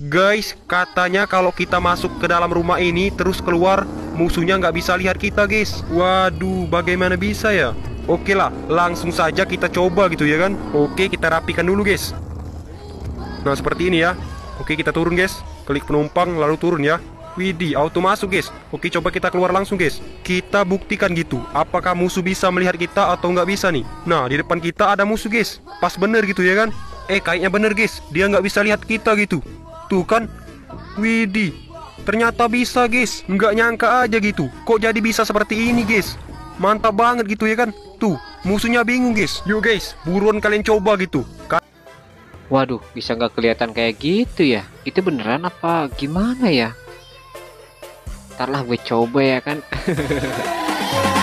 Guys, katanya kalau kita masuk ke dalam rumah ini terus keluar, musuhnya nggak bisa lihat kita, guys. Waduh, bagaimana bisa ya? Oke lah, langsung saja kita coba gitu ya kan. Oke, kita rapikan dulu, guys. Nah, seperti ini ya. Oke, kita turun, guys. Klik penumpang lalu turun ya. Widih, auto masuk, guys. Oke, coba kita keluar langsung, guys. Kita buktikan gitu, apakah musuh bisa melihat kita atau nggak bisa nih. Nah, di depan kita ada musuh, guys. Pas bener gitu ya kan. Kayaknya bener, guys. Dia nggak bisa lihat kita gitu. Tuh kan. Widih, ternyata bisa, guys. Nggak nyangka aja gitu. Kok jadi bisa seperti ini, guys. Mantap banget gitu ya kan. Tuh, musuhnya bingung, guys. Yuk, guys, buruan kalian coba gitu. Waduh, bisa nggak kelihatan kayak gitu ya? Itu beneran apa gimana ya? Ntar lah gue coba ya kan.